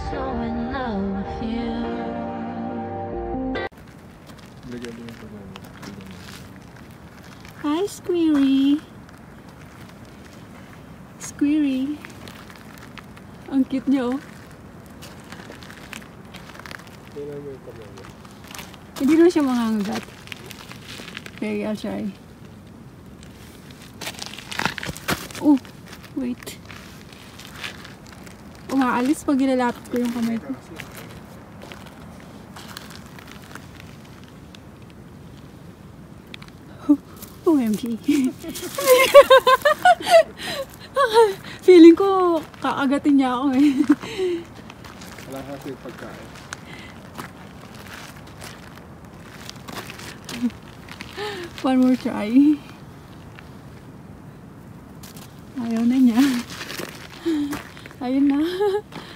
so in love with you. Hi, Squirry! Squirry! Ang cute niya, oh. Hindi naman siya mangangagat. Okay, I'll try. Oh, wait. Umaalis pag nilalapit ko yung kamay ko. OMG. Feeling ko kaagatin niya ako eh. Wala kasi pagkain. One more try. Ayaw na niya. Ayun na.